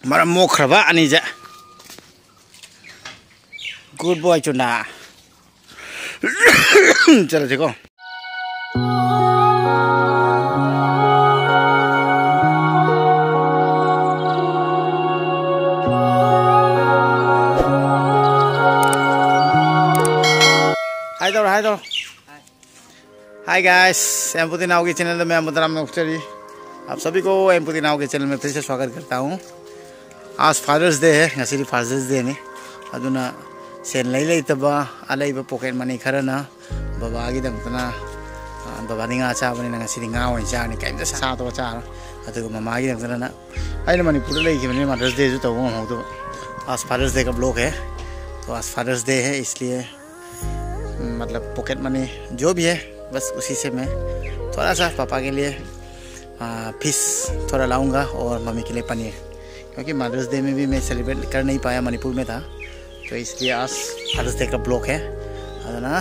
Mara mokhraba ani ja. Good boy Chunda. Chalo देखो. Hi there. Hi guys, एमपुती नाव के channel में मैं मुद्राम नौकरी आप सभी को एमपुती नाव के चैनल में फिर से स्वागत करता हूँ। आज फादर्स डे है, ngasi फादर्स डे ने अदुना सेन लई तबा अलाइबा पॉकेट मनी खरना बाबा की दंतना बाबा निगा चाबने ngasi nga ओइ चाने काइम सा तो चा अदुगा ममा की दंतना आइने मणिपुर लई के मने मदर्स डे जो तो हो तो आज फादर्स डे का ब्लॉग है। तो आज फादर्स डे है इसलिए मतलब पॉकेट मनी जो भी है बस उसी से मैं थोड़ा सा पापा के लिए फिश थोड़ा लाऊंगा और मम्मी के लिए पनीर, क्योंकि मदर्स डे में भी मैं सेलिब्रेट कर नहीं पाया, मणिपुर में था। तो इसलिए आज फादर्स डे का ब्लॉग है ना।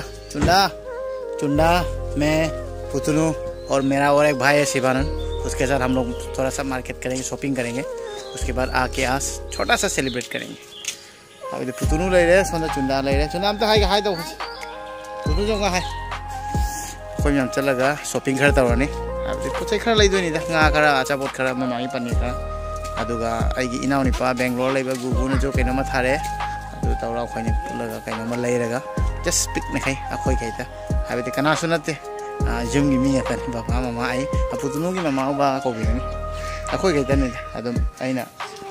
चुंडा मैं पुतनू और मेरा और एक भाई है शिवानंद, उसके साथ हम लोग थोड़ा सा मार्केट करेंगे, शॉपिंग करेंगे। उसके बाद आके आज छोटा सा सेलिब्रेट करेंगे। अभी तो पुतनू ले रहे हैं, चुंडा ले रहे हैं। चुंडा हम तो हाई तो पुतनू जो है कोई हम चलगा शॉपिंग खर तौरनी पोचे खर लेदोनी दा खर अचापोट खर ममागी पनीर खर अदुगा आइगी इनाव निपा बेंगलोर लेबा गुगुना जो कइनोमा थारे अदु तौरा खैनि पुलगा कइनोमा लेरगा जस्ट पिकनिक है अखोय खैता हाबेते कनासु नते जुमगी मी अतन बाबा ममा आई अपुतुनुगी ममा बा कोबिनी अखोय खैतने अदुम आइना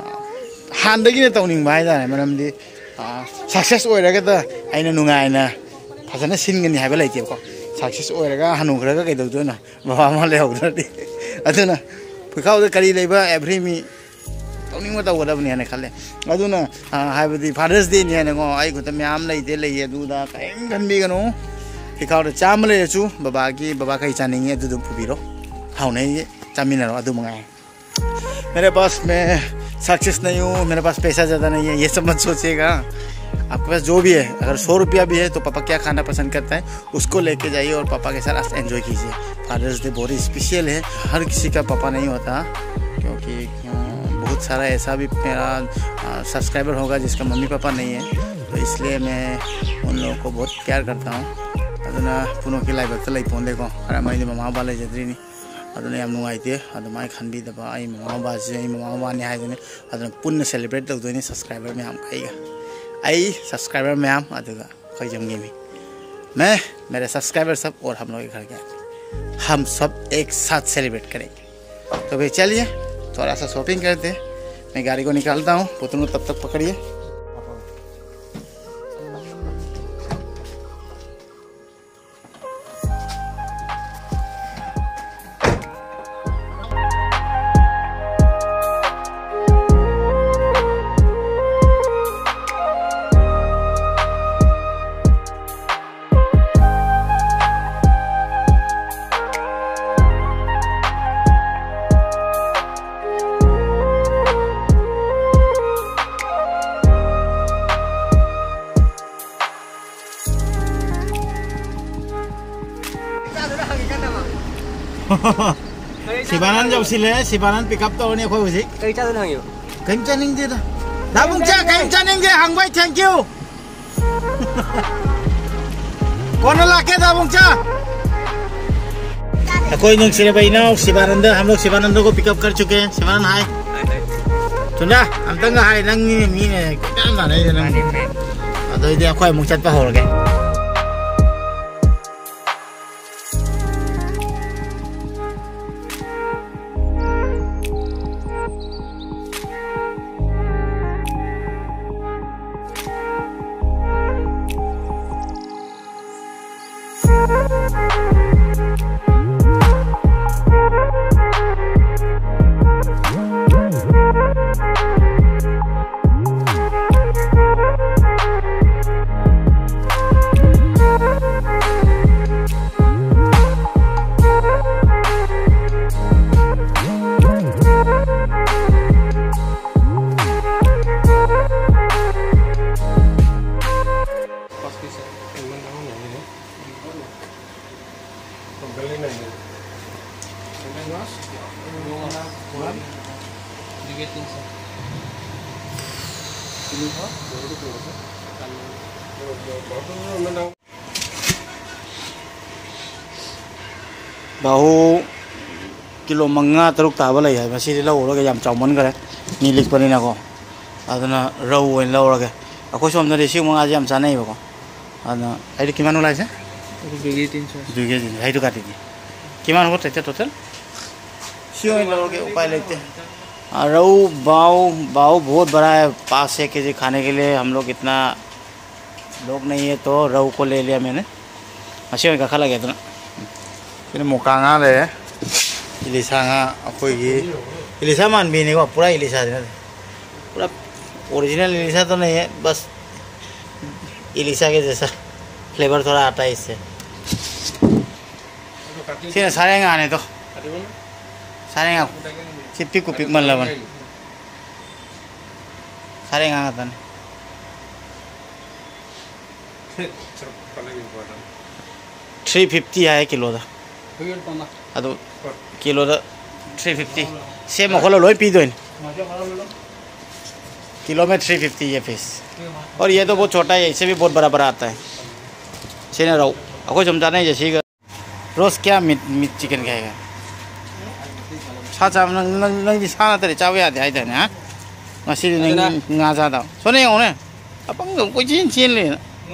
हानदगी ने तौनिंग बाय दा मरमदि सक्सेस ओइरगा ता आइना नुंगाइना फजना सिनगनि हाबा लैतेको सक्सेस ओइरगा हनुखरगा कैदौदोना बाबा मा लेहौद्रदि अदुना फुखाउद करी लेबा एवरी मी तौनिंग मा तौगदबनि हने खले अदुना हाबदि फादर्स डे नि हने गो आइ गुत म्याम लैते लैये दुदा काइम गनबिगनो फुखाउद चाम लेचु बाबा कई चानिंगे अदुदु फुबिरो हाउनै चामिनरो अदु मंगाय। मेरे पास मैं सक्सेस नहीं हूँ, मेरे पास पैसा ज़्यादा नहीं है, ये सब मत सोचिएगा। आपके पास जो भी है, अगर 100 रुपया भी है तो पापा क्या खाना पसंद करता है उसको लेके जाइए और पापा के साथ एंजॉय कीजिए। फादर्स डे बहुत स्पेशल है, हर किसी का पापा नहीं होता, क्योंकि बहुत सारा ऐसा भी मेरा सब्सक्राइबर होगा जिसका मम्मी पापा नहीं है। तो इसलिए मैं उन लोगों को बहुत प्यार करता हूँ। अदुना पुनः की लाइव फोन देखो खरा मैं ममा बा लेजद्रीनी अदुना याम नुंगाइते अदुमाय खनबीदबा आई ममा बाजे आई ममा बाने हाइदने अदुना पुन्ना सेलिब्रेट तौदोइने सब्सक्राइबर मैम काइगा आई सब्सक्राइबर मैम अदुगा खैजमगी मैं मेरे सब्सक्राइबर सब और हम लोग के घर गए, हम सब एक साथ सेलिब्रेट करेंगे। तो भाई चलिए थोड़ा सा शॉपिंग करते हैं, मैं गाड़ी को निकालता हूँ, पुतनू तब तक पकड़िए। Sibanan jauh sile, Sibanan pick up tahun ni aku usik. Kau cakap tentang itu. Kau caning dia dah. Dah bungca, kau caning dia. Hang boy, thank you. कौन लाके दा बंचा कोई नंग सिरे भाई ना शिवानंद हम लोग शिवानंद को पिकअप कर चुके हैं। शिवानंद हाय सुना हम तंग हाय नंग मी ने क्या माने ये नंग तो इधर कोई मुझे तो हो गए Digitin sa bahu kilo manga teruk tabal ya masih di lau lagi jam cawan kare nilik panin aku adana rau en lau lagi aku som dari siu manga jam sana ibu ko adana ada kiman ulai sih 2 kg hai tu kati ni kiman होता है total siu en lau lagi उपाय लेते रऊ बाऊ बहुत बड़ा है 5-6 kg खाने के लिए हम लोग इतना लोग नहीं है तो रऊ को ले लिया मैंने अच्छे का खा लगे तो फिर मुकांगा ले इलिसा अखोई इलिसा मान भी नहीं को पूरा इलिसा पूरा ओरिजिनल इलिसा तो नहीं है बस इलिसा के जैसा फ्लेवर थोड़ा आता है इससे सारे आने तो सारे पिक को पिक मन लवन सारे आता है 350 है किलो दा अदो किलो दा 350 सेम होलो लोई पी दो किलो में 350 ये पीस और ये तो बहुत छोटा है इससे भी बहुत बड़ा बड़ा आता है सीने रहो आपको समझा नहीं जैसे रोज क्या मीट चिकन खाएगा साचा नंग साना तेरे चावे आते आते हैं हाँ मसीद नंग ना जाता सोने होने अपन कोई चीन ले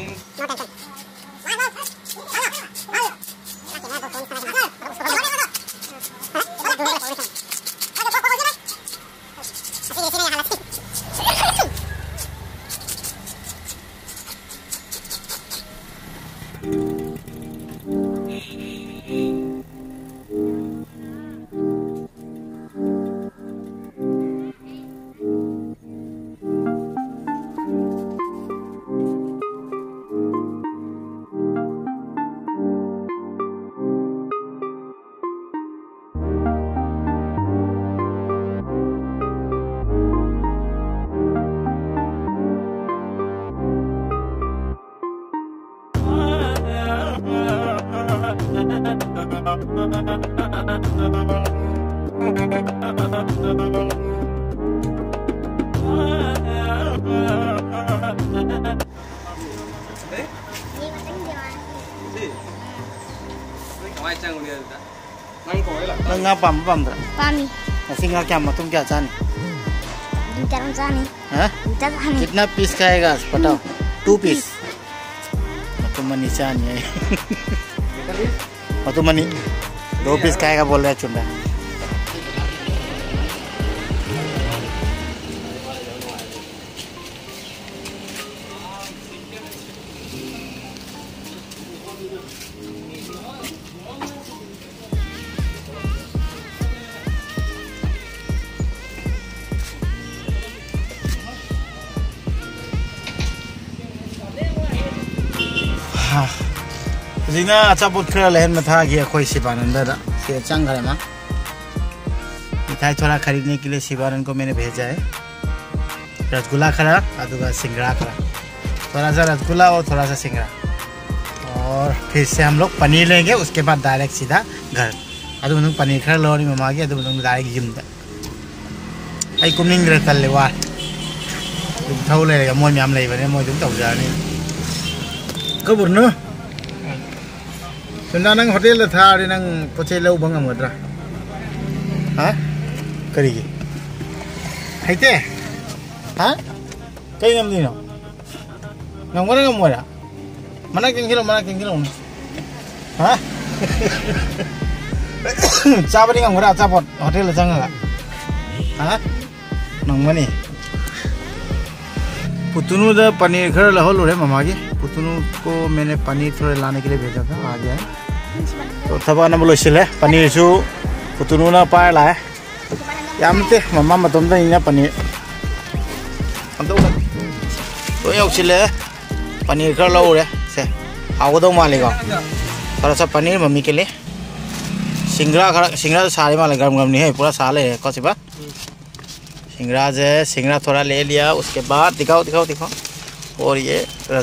Nggak pam dah. Pami. Nasi nggak क्या तुम क्या चाहनी? Bicara चाहनी. हाँ? Bicara चाहनी. कितना पीस खाएगा बताओ? 2 पीस. तुम मनी चाहनी है. और तुम मनी 2 पीस खाएगा बोल रहा है चुंडा. जिना अच्छा पुत्र लहन में था कि कोई शिवानंद से चंग है माँ मिठाई थोड़ा खरीदने के लिए शिवानंद को मैंने भेजा है रसगुल्ला खरा अदुगा सिंगड़ा खरा थोड़ा सा रसगुल्ला और थोड़ा सा सिंगड़ा और फिर से हम लोग पनीर लेंगे उसके बाद डायरेक्ट सीधा घर अदुग पनीर खरा लोरी ममा के अदुग डायरेक्ट जिम आई कुमिंग रे तल ले वा थौ लेगा मोय म्याम लेबने मोय दुम तौ जानी कबुरनो सुना नंग होटल था अरे नंग पोचे लो बंगा मद्रा हाँ करेगी हैते हाँ कहीं नम दिनो नंगोरा नंगोरा mana kengkilo हाँ चाबा नी नंगोरा चाबा होटल जांगा हाँ नंगमनी पुतुनु दा पनीर घर लहो लोरे मामा की पुतुनु को मैंने पनीर थोड़े लाने के लिए भेजा था आ गया है तो थबा ना बोलो सिले पनीर सु पुतुनु ना पाए लाए यामते मामा मतम दा इना पनीर हम तो यो सिले पनीर घर लो रे से आओ दो मालेगा थोड़ा सा पनीर मम्मी के लिए सिंगड़ा तो सारे माले गरम गरम नहीं है पूरा साले है कौन सी बात सिंगड़ा थोड़ा ले लिया उसके बाद दिखाओ और ये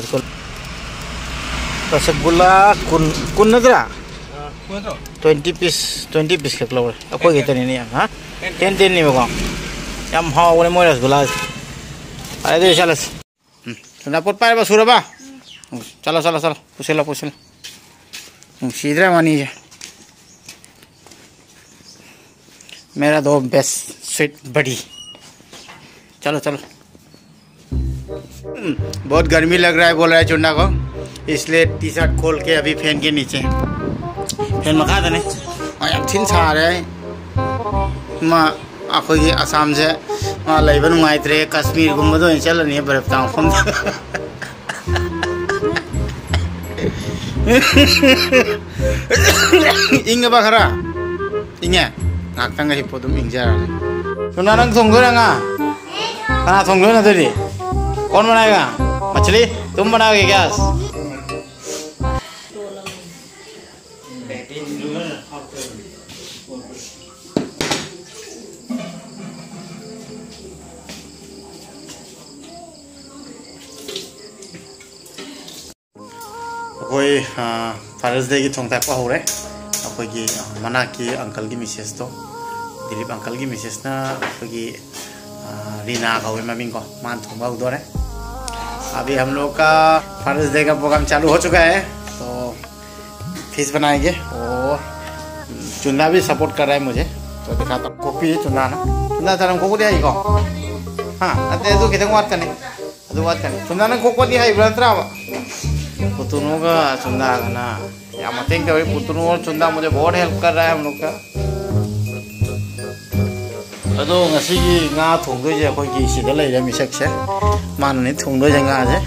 रसगुल्ला कुन नजरा 20 पीस के क्लोवर कोई कहते नहीं हाँ 10 नहीं होगा यम हाँ वो मोय रसगुल्ला अरे चल सुना पोट पाए सुरबा चलो चलो चलो पुछेलो पुछेलो सीधे मनी है मेरा दो बेस्ट स्वीट बड़ी चलो चलो बहुत गर्मी लग रहा है बोल रहा है चुन्ना को इसलिए टी शर्ट खोल के अभी फैन के नीचे फैन मखा दने थिन सा रहे माँ अखोगी असम से वहाँ लेबन नुंगाइत्रे कश्मीर गुम्बदो चलनी बर्फ तांफम इंगे बखरा इंगे नाकतंग हिप्पो तुम इंजा सुना नंग थोंगो नंगा कहाँ थोंगो ना तेरी कौन बनाएगा मछली तुम बनाओगे क्या कोई फादर्स डे की थोंग ताकवा हो रहे अखोई की मना की अंकल की मिसेस तो दिलीप अंकल की मिसेस ना अखोई की रीना का हुई मम्मी को मान थोंगा उधर है अभी हम लोग का फादर्स डे का प्रोग्राम चालू हो चुका है तो फिश बनाएंगे और चुन्ना भी सपोर्ट कर रहा है मुझे तो दिखाता हूँ कॉपी है चुन्ना ना चुन्ना तरह को दिया ही को हाँ अरे तो कितने बात करने चुन्ना ने को दिया है इब्राहिम पुतुनों का चुंदा ना या मतेंग के पुतुनों और चुंदा मुझे बहुत हेल्प कर रहा है हम लोग का अदो ngasi gi nga thong doi je khoi gi sida lai ra misak se man ni thong doi je nga je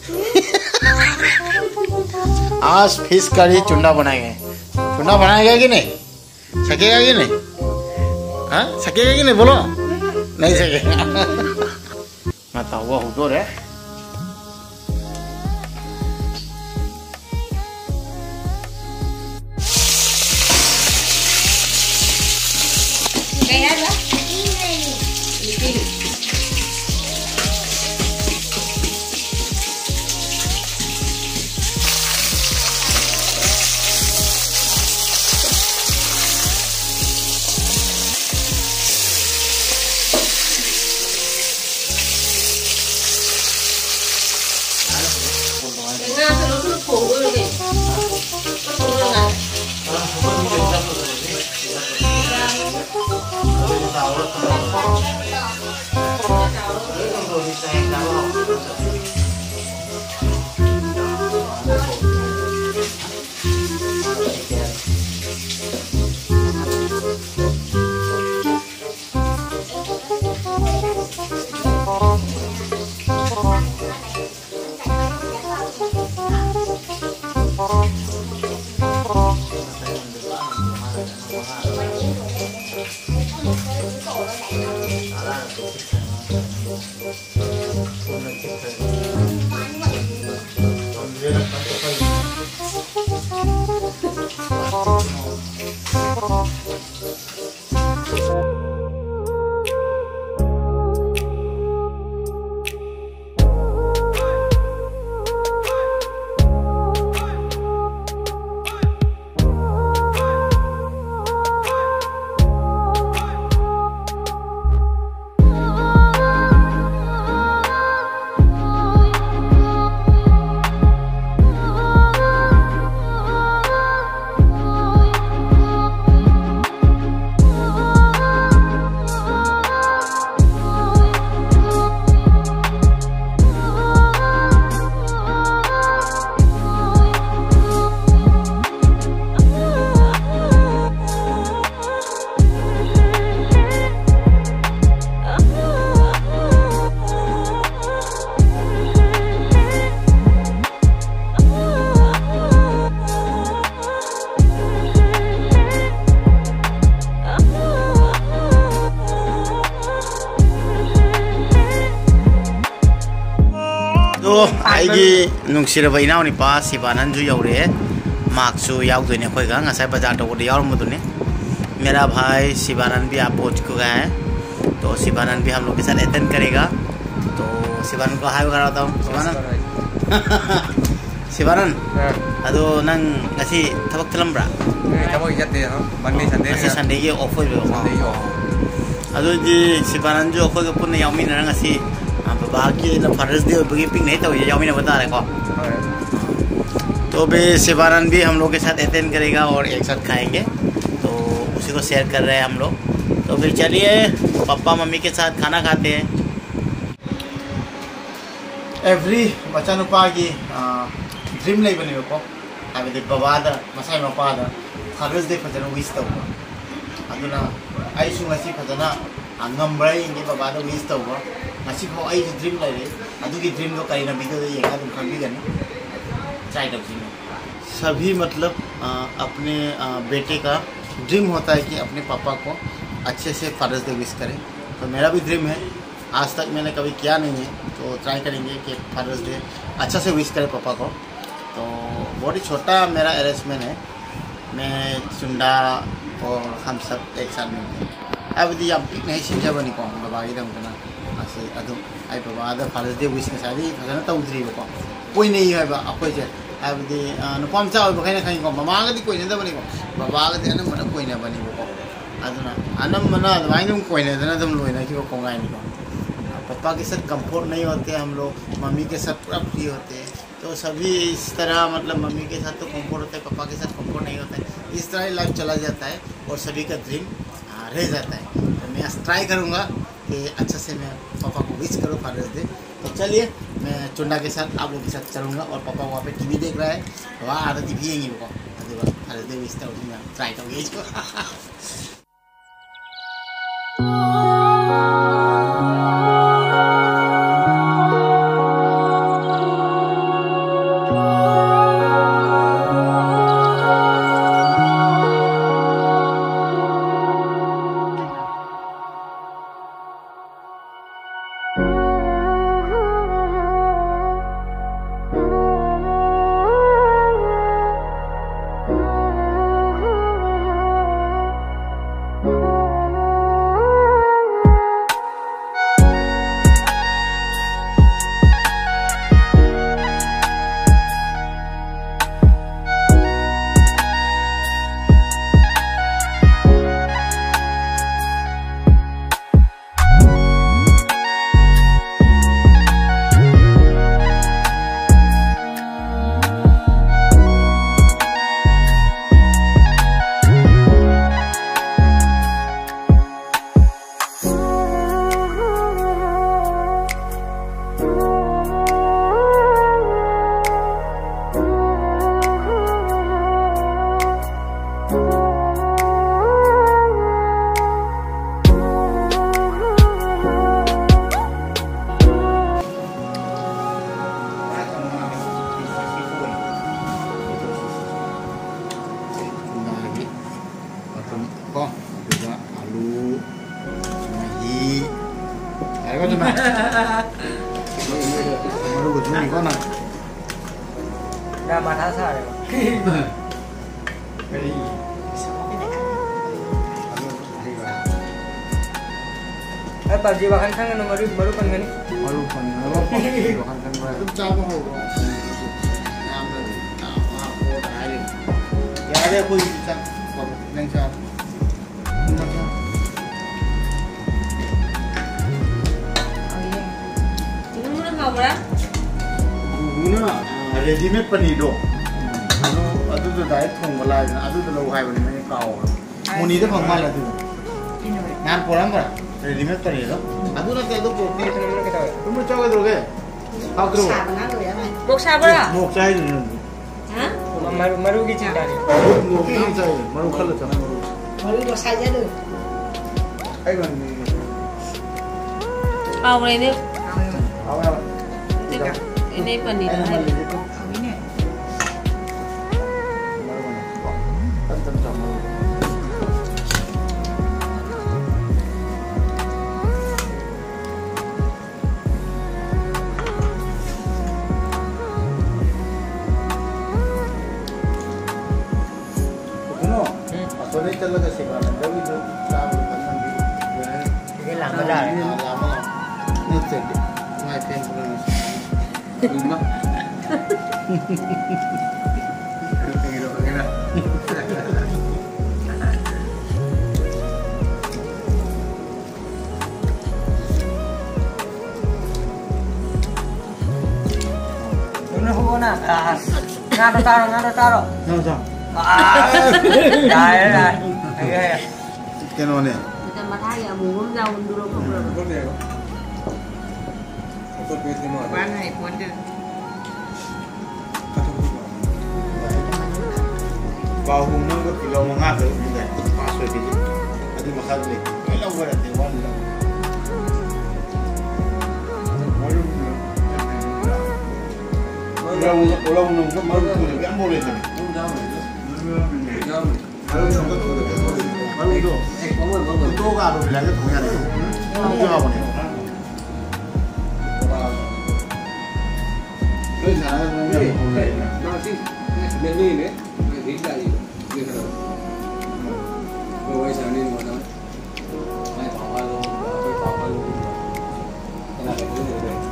आज फिश करी चुंदा बनाएगा कि नहीं सकेगा कि नहीं हाँ सकेगा कि नहीं बोलो नहीं सकेगा मैं तो वो हो रे आइगी नुंगसिरबा इनाव नि पास सिबानन जु यौरे मार्क्सु याउदोने खोइगा ngasai बाजार तो याउरमुदुने मेरा भाई शिवानंद भी आप पहुंच चुका है तो शिवानंद भी हम लोग के साथ अटेंड करेगा तो शिवानंद को हाय कराता हूं शिवानंद अदो नंग ngasi थबक तलमब्रा थबक जाते हो मंडे संडे संडे ये ऑफ हो अदो जी शिवानंद जो खोइ पुन याउमिन ngasi बाकी ना फादर्स डे और पिंग नहीं तो ये जाओ मैंने बता रहा है। तो भी शिवानंद भी हम लोग के साथ अटेंड करेगा और एक साथ खाएंगे, तो उसी को शेयर कर रहे हैं हम लोग। तो फिर चलिए पापा मम्मी के साथ खाना खाते हैं। एवरी बच्चा नुपा की ड्रीम नहीं बने को है बाबाद मसाई मपाद फादर्स डे फजन विश तब फजना ngambra inge babada wish tawba ngasi phau ai dream lai re adugi dream do kaina video ye ka dum khambi gani try tawsi। सभी मतलब अपने बेटे का ड्रीम होता है कि अपने पापा को अच्छे से फादर्स डे विश करें। तो मेरा भी ड्रीम है, आज तक मैंने कभी किया नहीं है, तो ट्राई करेंगे कि फादर्स डे अच्छा से विश करें पापा को। तो बहुत ही छोटा मेरा अरेंजमेंट है, मैं चुंडा और हम सब एक साथ में अब याम पिक नहीं सिंजा बनी को बाबा की दमकना असे अदु आई बाबा दा फादर्स डे विश सादी फजना तौद्री को कोई नहीं है बा अखोय जे अब नुपम चा बखाइन खाई को मामा गदी कोई नहीं बनी को बाबा गदी अनम मन कोई नहीं बनी को अदुना अनम मन वाइन कोई नहीं दना दम लोइना की को कोंगाई नहीं को। पापा के साथ कंफर्ट नहीं होते हम लोग, मम्मी के साथ पूरा फ्री होते हैं। तो सभी इस तरह मतलब मम्मी के साथ तो कंफर्ट होता है, पापा के साथ कंफर्ट नहीं होता है। इस तरह ही लाइफ चला जाता है और सभी का ड्रीम रह जाता है। तो मैं ट्राई करूँगा कि अच्छा से मैं पापा को विश करूँ फादर्स डे। तो चलिए मैं चुंडा के साथ आप लोग के साथ चलूँगा और पापा वहाँ पे टीवी देख रहा है, वहाँ आधा टीवी है वो फादर्स डे विश ट्राई करूँगी इसको। Pagi bahkan kan baru kan ini. Baru kan, bahkan kan baru coba ho. Ya ada aku bisa, neng cak. Ini mana kau berapa? Guna ready-made panido. Adu tu diet thong bala, adu tu lau hai bani mana kau. Muni tu phang mal adu. Nan pulang ber. Readymade paneer ಅದು ನಕ್ಕೆ ಅದು ಪೋಟಿ ತುಂಬ ಚಾಗೋದ್ರೋಗೆ ಹಾಕ್ರು ಮೋಕ್ಷ ಬರ ಮೋಕ್ಷ ಇದೆ ಹಾ ಮರುಗಿ ಚಿಂತಾನೆ ಮೋಕ್ಷ ಇದೆ ಮರು ಖಲ್ಲ ಚನ ಮರು ಮೋಕ್ಷ ಇದೆ ಐ ಬನ್ನಿ ಅವರೇನೆ ಅವ ini pनीर है Boleh kalau kasih kanan, tapi tu lama kanan di. Ini lama dah. Lama. Ni cek. Mai pen pun. Lima. Tengok kena. Nga to taro, nga to taro. Ano sa? Dai. Kano ne? Kita mataya mungul daw duro ko bro. Ikut dia kok. Ikut duit semua. Ban hai pon de. Bao hùng nó có kilo mà ngát rồi như này, ba xuôi đi, anh đi mà khăn đi, cái lâu qua là tiền quan rồi. Lâu nó có mới thu được cái mua lên rồi. Tô gà rồi lại cái thùng nhà này, không cho vào này. Đây là Nah, sih. Ini ini. Tidak ini. Gitu. Bawa sana ini mana? Mai papa lu. Kenapa itu?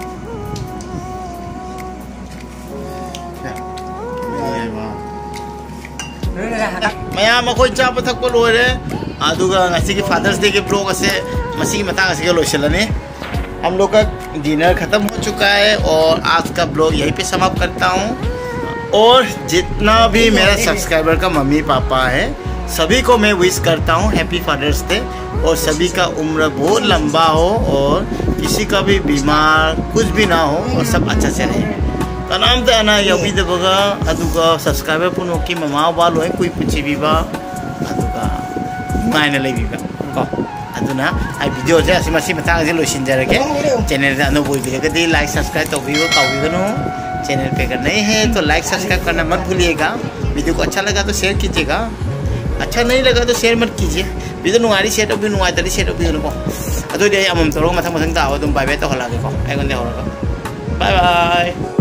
मैं मखोई चा पथक लोरे fathers day के blog से लोने हम लोग का डिनर ख़त्म हो चुका है और आज का ब्लॉग यहीं पे समाप्त करता हूँ। और जितना भी मेरा सब्सक्राइबर का मम्मी पापा है सभी को मैं विश करता हूँ हैप्पी फादर्स डे और सभी का उम्र बहुत लंबा हो और किसी का भी बीमार कुछ भी ना हो और सब अच्छा से रहे। कनाम तो ना यही दबगा अदुगा सब्सक्राइबर पुनो की ममा वालों है कोई पूछी भी बा अदुगा मायने लगी बा को अदुना आई वीडियो से ऐसी मसी मतांग से लोशिन जा रखे चैनल से अनु बोल दिया कि लाइक सब्सक्राइब तो भी वो कावी करो चैनल पे अगर नहीं है तो लाइक सब्सक्राइब करना मत भूलिएगा। वीडियो को अच्छा लगा तो शेयर कीजिएगा, अच्छा नहीं लगा तो शेयर मत कीजिए। वीडियो नुआरी शेयर भी नुआई तरी शेयर भी नुको अदुदे अमम तोरो मथंग मथंग ताव तुम बाय बाय तो हला के को आई गन दे होरा बाय बाय।